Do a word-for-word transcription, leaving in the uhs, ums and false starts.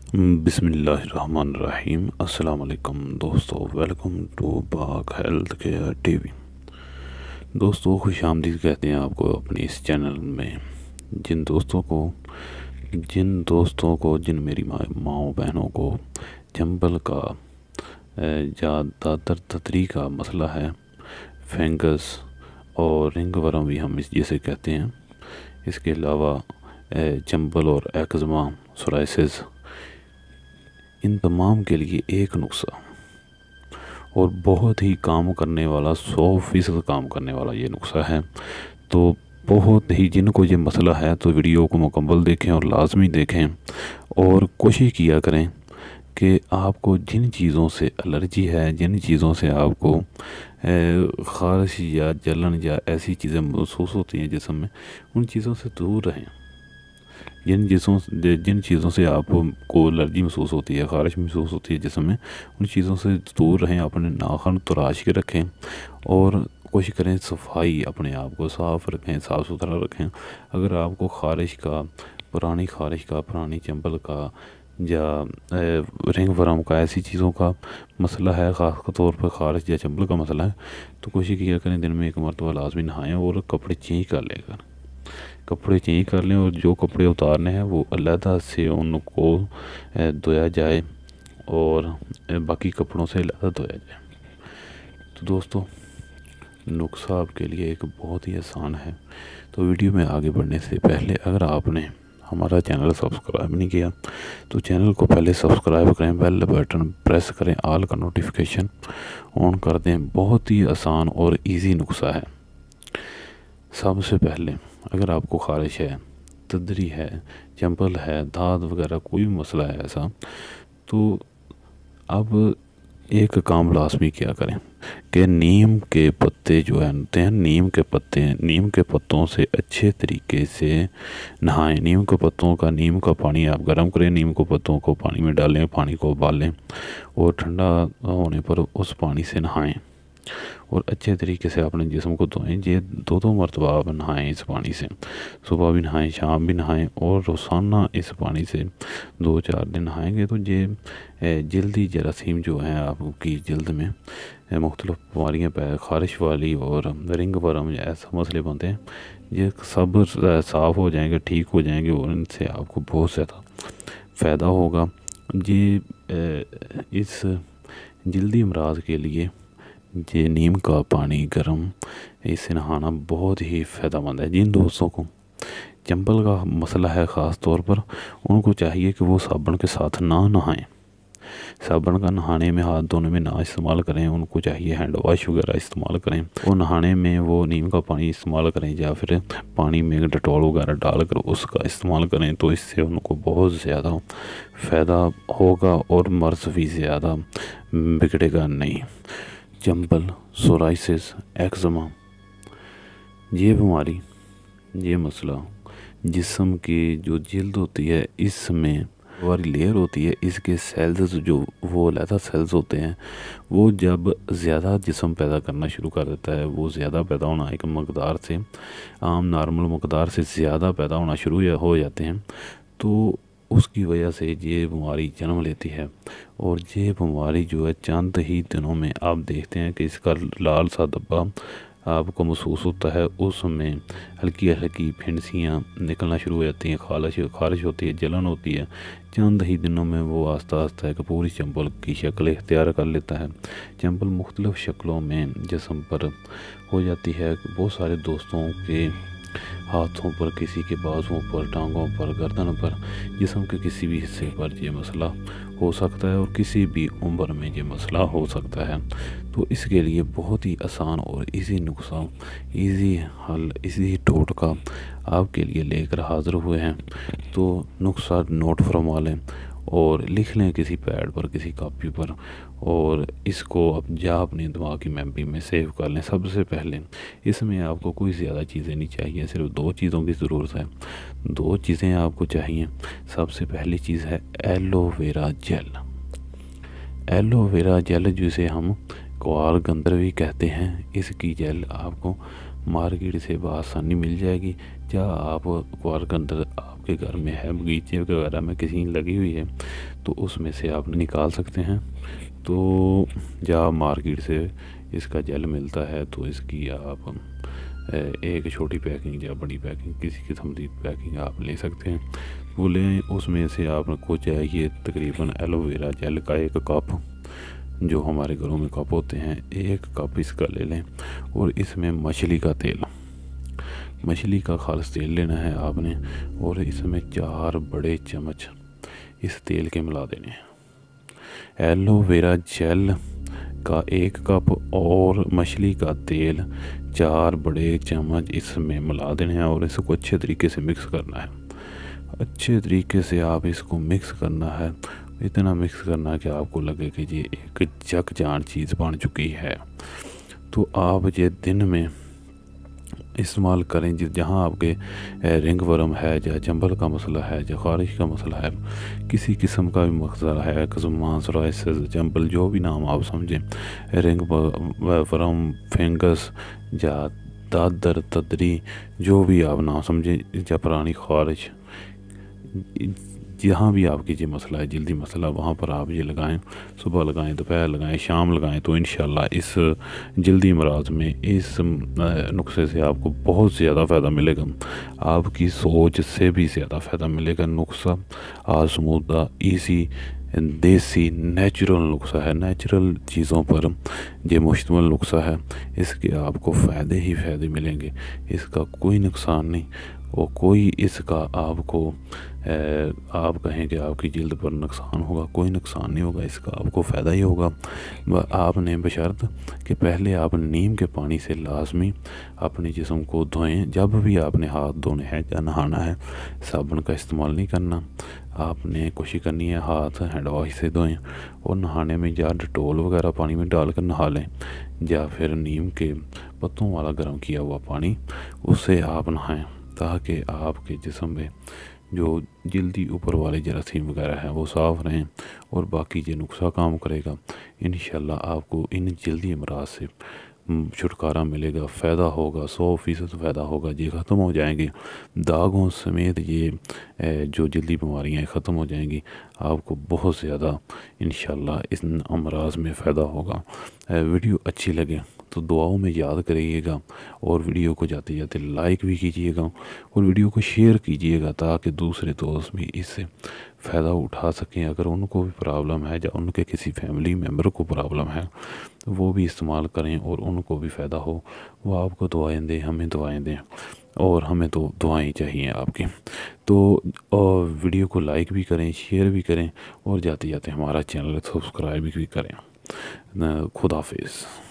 بسم اللہ الرحمن الرحیم۔ السلام علیکم دوستو، welcome to Pak health care TV وی۔ دوستو خوش آمدید کہتے ہیں آپ کو اپنے اس چینل میں۔ جن دوستوں کو جن دوستوں کو جن میری ماؤں بہنوں کو چنبل کا یا دادر تتری کا مسئلہ ہے، فینگس اور رنگ ورم بھی ہم اس جیسے کہتے ہیں، اس کے علاوہ چنبل اور ایکزما، سورائسس، ان تمام کے لیے ایک نسخہ اور بہت ہی کام کرنے والا، سو فیصد کام کرنے والا یہ نسخہ ہے۔ تو بہت ہی جن کو یہ مسئلہ ہے تو ویڈیو کو مکمل دیکھیں اور لازمی دیکھیں، اور کوشش کیا کریں کہ آپ کو جن چیزوں سے الرجی ہے، جن چیزوں سے آپ کو خارش یا جلن یا ایسی چیزیں محسوس ہوتی ہیں جسم میں، ان چیزوں سے دور رہیں۔ جن چیزوں جن چیزوں سے آپ کو الرجی محسوس ہوتی ہے، خارش محسوس ہوتی ہے جسم میں، ان چیزوں سے دور رہیں۔ اپنے ناخن تراش کے رکھیں اور کوشش کریں صفائی، اپنے آپ کو صاف رکھیں، صاف ستھرا رکھیں۔ اگر آپ کو خارش کا، پرانی خارش کا، پرانی چنبل کا یا رنگ ورم کا، ایسی چیزوں کا مسئلہ ہے، خاص طور پر خارش یا چنبل کا مسئلہ ہے، تو کوشش کیا کریں دن میں ایک مرتبہ لازمی نہائیں اور کپڑے چینج کر لے کر کپڑے چینج کر لیں اور جو کپڑے اتارنے ہیں وہ علیحدہ سے ان کو دھویا جائے اور باقی کپڑوں سے علیحدہ دھویا جائے۔ تو دوستو نسخہ آپ کے لیے ایک بہت ہی آسان ہے۔ تو ویڈیو میں آگے بڑھنے سے پہلے اگر آپ نے ہمارا چینل سبسکرائب نہیں کیا تو چینل کو پہلے سبسکرائب کریں، بیل بٹن پریس کریں، آل کا نوٹیفیکیشن آن کر دیں۔ بہت ہی آسان اور ایزی نسخہ ہے۔ سب سے پہلے اگر آپ کو خارش ہے، تدری ہے، چنبل ہے، داد وغیرہ کوئی بھی مسئلہ ہے ایسا، تو اب ایک کام لازمی کیا کریں کہ نیم کے پتے جو ہوتے ہیں، نیم کے پتے نیم کے پتوں سے اچھے طریقے سے نہائیں۔ نیم کے پتوں کا نیم کا پانی آپ گرم کریں، نیم کے پتوں کو پانی میں ڈالیں، پانی کو ابالیں اور ٹھنڈا ہونے پر اس پانی سے نہائیں اور اچھے طریقے سے اپنے جسم کو دھوئیں۔ یہ دو دو مرتبہ آپ نہائیں اس پانی سے، صبح بھی نہائیں، شام بھی نہائیں، اور روزانہ اس پانی سے دو چار دن نہائیں گے تو یہ جلدی جراثیم جو ہیں آپ کی جلد میں مختلف بیماریاں، خارش والی اور رنگ ورم یا ایسا مسئلے بنتے ہیں، یہ سب صاف ہو جائیں گے، ٹھیک ہو جائیں گے اور ان سے آپ کو بہت زیادہ فائدہ ہوگا۔ یہ اس جلدی امراض کے لیے یہ نیم کا پانی گرم، اس سے نہانا بہت ہی فائدہ مند ہے۔ جن دوستوں کو چنبل کا مسئلہ ہے خاص طور پر، ان کو چاہیے کہ وہ صابن کے ساتھ نہ نہائیں۔ صابن کا نہانے میں، ہاتھ دھونے میں نہ استعمال کریں، ان کو چاہیے ہینڈ واش وغیرہ استعمال کریں۔ اور نہانے میں وہ نیم کا پانی استعمال کریں یا پھر پانی میں ڈیٹول وغیرہ ڈال کر اس کا استعمال کریں، تو اس سے ان کو بہت زیادہ فائدہ ہوگا اور مرض بھی زیادہ بگڑے گا نہیں۔ چنبل، سورائسس، ایکزما، یہ بیماری، یہ مسئلہ جسم کی جو جلد ہوتی ہے، اس میں ہماری لیئر ہوتی ہے، اس کے سیلز جو وہ علیحدہ سیلز ہوتے ہیں، وہ جب زیادہ جسم پیدا کرنا شروع کر دیتا ہے، وہ زیادہ پیدا ہونا ایک مقدار سے، عام نارمل مقدار سے زیادہ پیدا ہونا شروع ہو جاتے ہیں، تو اس کی وجہ سے یہ بیماری جنم لیتی ہے۔ اور یہ بیماری جو ہے چند ہی دنوں میں آپ دیکھتے ہیں کہ اس کا لال سا دھبا آپ کو محسوس ہوتا ہے، اس میں ہلکی ہلکی پھنسیاں نکلنا شروع ہو جاتی ہیں، خارش خارش ہوتی ہے، جلن ہوتی ہے۔ چند ہی دنوں میں وہ آہستہ آہستہ ایک پوری چنبل کی شکل اختیار کر لیتا ہے۔ چنبل مختلف شکلوں میں جسم پر ہو جاتی ہے۔ بہت سارے دوستوں کے ہاتھوں پر، کسی کے بازوؤں پر، ٹانگوں پر، گردن پر، جسم کے کسی بھی حصے پر یہ مسئلہ ہو سکتا ہے اور کسی بھی عمر میں یہ مسئلہ ہو سکتا ہے۔ تو اس کے لیے بہت ہی آسان اور ایزی نسخہ، ایزی حل، ایزی ٹوٹکا آپ کے لیے لے کر حاضر ہوئے ہیں۔ تو نسخہ نوٹ فرما لیں اور لکھ لیں کسی پیڈ پر، کسی کاپی پر، اور اس کو اب جا اپنی دماغ کی میموری میں سیو کر لیں۔ سب سے پہلے اس میں آپ کو کوئی زیادہ چیزیں نہیں چاہیے، صرف دو چیزوں کی ضرورت ہے۔ دو چیزیں آپ کو چاہیے۔ سب سے پہلی چیز ہے aloe vera gel. Aloe vera gel جسے ہم کوال گندر بھی کہتے ہیں، اس کی جیل آپ کو مارکیٹ سے بآسانی مل جائے گی۔ یا آپ کوال گندر آپ کے گھر میں ہے، بغیچے وغیرہ میں کسی لگی ہوئی ہے، تو اس میں سے آپ نکال سکتے ہیں۔ تو جب مارکیٹ سے اس کا جیل ملتا ہے تو اس کی آپ ایک چھوٹی پیکنگ یا بڑی پیکنگ کسی قسم کی پیکنگ آپ لے سکتے ہیں، وہ لیں۔ اس میں سے آپ کو چاہیے تقریباً ایلو ویرا جیل کا ایک کپ، جو ہمارے گھروں میں کپ ہوتے ہیں، ایک کپ اس کا لے لیں، اور اس میں مچھلی کا تیل، مچھلی کا خالص تیل لینا ہے آپ نے، اور اس میں چار بڑے چمچ اس تیل کے ملا دینے ہیں۔ ایلو ویرا جیل کا ایک کپ اور مچھلی کا تیل چار بڑے چمچ اس میں ملا دینے ہیں، اور اس کو اچھے طریقے سے مکس کرنا ہے۔ اچھے طریقے سے آپ اس کو مکس کرنا ہے، اتنا مکس کرنا کہ آپ کو لگے کہ یہ ایک جگ جان چیز بن چکی ہے۔ تو آپ یہ دن میں استعمال کریں، جہاں آپ کے رنگ ورم ہے، یا جنبل کا مسئلہ ہے، یا خارش کا مسئلہ ہے، کسی قسم کا بھی مسئلہ ہے، قزمان، سورائسس، جنبل، جو بھی نام آپ سمجھیں، رنگ ورم، فنگس، یا دادر، تدری، جو بھی آپ نام سمجھیں، یا پرانی خارش، جہاں بھی آپ کی یہ مسئلہ ہے، جلدی مسئلہ، وہاں پر آپ یہ لگائیں، صبح لگائیں، دوپہر لگائیں، شام لگائیں، تو انشاءاللہ اس جلدی امراض میں اس نسخے سے آپ کو بہت زیادہ فائدہ ملے گا، آپ کی سوچ سے بھی زیادہ فائدہ ملے گا۔ نسخہ آزمودہ، ایزی، دیسی، نیچرل نسخہ ہے، نیچرل چیزوں پر یہ مشتمل نسخہ ہے، اس کے آپ کو فائدے ہی فائدے ملیں گے، اس کا کوئی نقصان نہیں، اور کوئی اس کا آپ کو آپ کہیں کہ آپ کی جلد پر نقصان ہوگا، کوئی نقصان نہیں ہوگا، اس کا آپ کو فائدہ ہی ہوگا۔ آپ نے بشرط کہ پہلے آپ نیم کے پانی سے لازمی اپنے جسم کو دھوئیں، جب بھی آپ نے ہاتھ دھونے ہیں یا نہانا ہے، صابن کا استعمال نہیں کرنا، آپ نے کوشش کرنی ہے ہاتھ ہینڈ واش سے دھوئیں، اور نہانے میں یا ڈٹول وغیرہ پانی میں ڈال کر نہا لیں، یا پھر نیم کے پتوں والا گرم کیا ہوا پانی، اس سے آپ نہائیں، تاکہ آپ کے جسم میں جو جلدی اوپر والے جراثیم وغیرہ ہیں وہ صاف رہیں، اور باقی یہ نسخہ کام کرے گا۔ انشاءاللہ آپ کو ان جلدی امراض سے چھٹکارا ملے گا، فائدہ ہوگا، سو فیصد فائدہ ہوگا، یہ ختم ہو جائیں گے، داغوں سمیت یہ جو جلدی بیماریاں ختم ہو جائیں گی، آپ کو بہت زیادہ انشاءاللہ ان امراض میں فائدہ ہوگا۔ ویڈیو اچھی لگے تو دعاؤں میں یاد کریے گا، اور ویڈیو کو جاتے جاتے لائک بھی کیجیے گا، اور ویڈیو کو شیئر کیجیے گا، تاکہ دوسرے دوست بھی اس سے فائدہ اٹھا سکیں۔ اگر ان کو بھی پرابلم ہے، یا ان کے کسی فیملی ممبر کو پرابلم ہے، تو وہ بھی استعمال کریں اور ان کو بھی فائدہ ہو، وہ آپ کو دعائیں دیں، ہمیں دعائیں دیں، اور ہمیں تو دعائیں چاہیے آپ کی۔ تو ویڈیو کو لائک بھی کریں، شیئر بھی کریں، اور جاتے جاتے ہمارا چینل سبسکرائب بھی کریں۔ خدا حافظ۔